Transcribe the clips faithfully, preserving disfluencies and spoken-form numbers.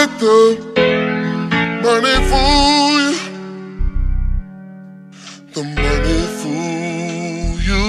let the money fool you. The money fool you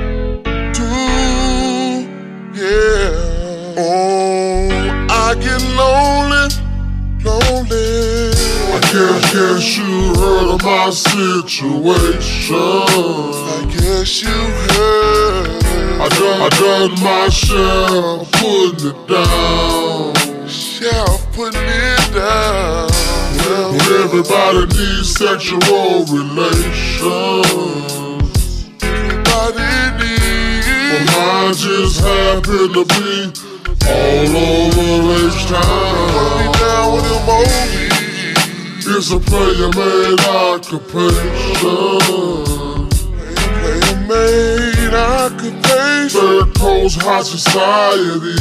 too, yeah. Oh, I get lonely, lonely. I guess, guess you heard of my situation. I guess you heard. I done, I done my share of putting it down. Share of putting it down. Well, when everybody needs sexual relations. Everybody needs. But mine just happened to be all over H-Town. Be down with them oldies. It's a player-made occupation. Player-made occupation. Third Coast High Society.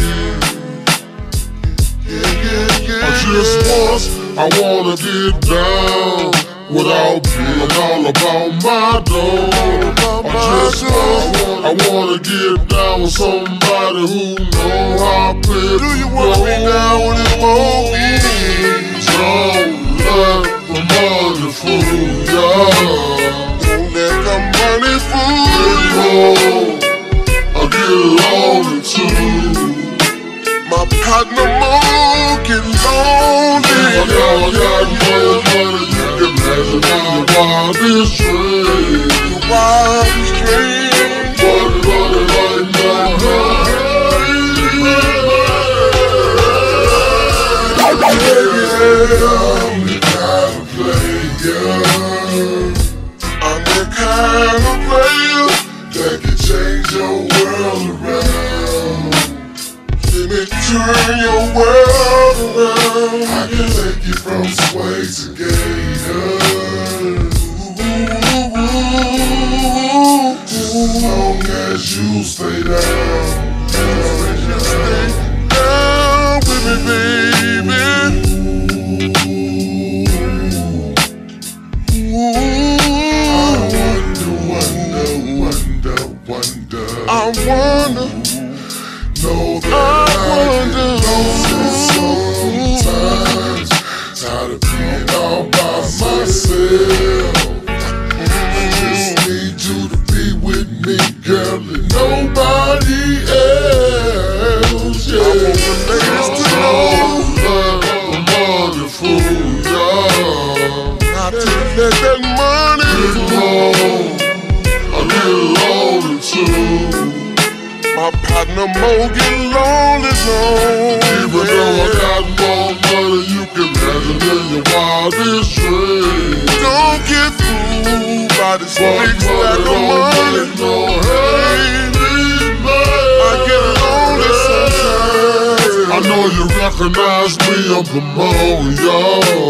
Yeah, yeah, yeah. I just once, I wanna get down without being all about my dough. I just once, I wanna get down with somebody who know how to play. Do you wanna be down with them oldies? Don't let the money fool ya. Don't let the money fool you. I get lonely too. My partner Mo get lonely. I got, I got more money, you can imagine my wildest dream. The wildest dream. But money like my heart. Yeah, I'm the kind of player. I'm the kind of player that can change your world around. let me turn your world around. I can take you from sway to gators. As long as you stay down. Stay down with me, baby. I wonder, know that I I wonder. get lonely sometimes. Tired of being all by myself. I just need you to be with me, girl, and nobody else. Yeah. I want the ladies to know. Don't let the money fool ya. Not to let that money fool. I get lonely too. My partner Mo get lonely, lonely. Even though I got more money, you can imagine in your wildest dreams. Don't get fooled by this But big stack money of don't money. make no happy man. I get lonely sometimes. I know you recognize me, I'm the Mo, yo.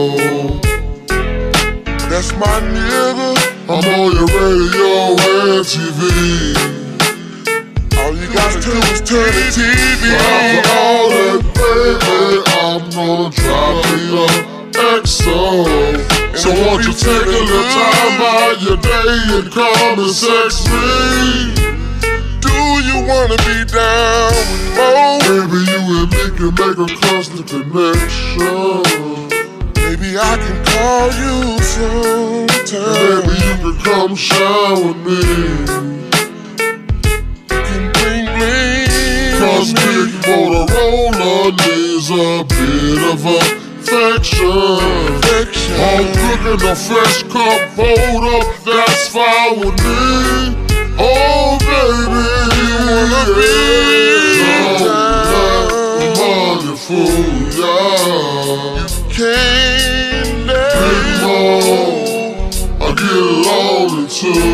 That's my nigga. I'm on your radio and T V. All you got to do is turn the T V After all that, baby, I'm gonna drop me a X O. So won't you take a little time out your day and come and sex me? Do you wanna be down with Mo? Baby, you and me can make a constant connection. Maybe I can call you sometime. Baby, you can come shine with me. Can bling bling. Cause Big Mrdohlo needs a bit of affection. I'm cooking a fresh cup, hold up, that's fine with me. Oh baby, You wanna be don't let the money fool ya. Can't let Big Mo, I get lonely too.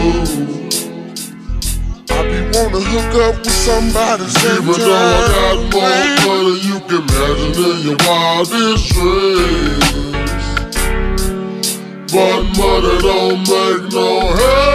I be wanna hook up with somebody sometime. Even though I got more money, you can imagine in your wildest dreams. But money don't make no hair.